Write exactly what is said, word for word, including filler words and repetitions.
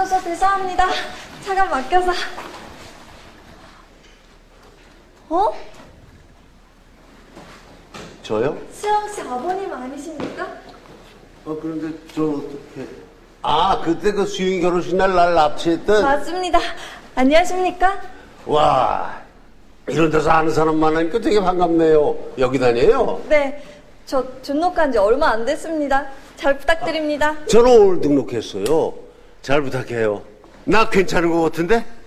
늦어서 죄송합니다. 차가 막혀서. 어? 저요? 수영 씨 아버님 아니십니까? 어, 그런데 저 어떻게... 아, 그때 그 수영이 결혼식 날 날 납치했던... 맞습니다. 안녕하십니까? 와, 이런 데서 아는 사람 많으니까 되게 반갑네요. 여기 다녀요? 네, 저 등록한 지 얼마 안 됐습니다. 잘 부탁드립니다. 저는 오늘 등록했어요. 잘 부탁해요. 나 괜찮은 것 같은데?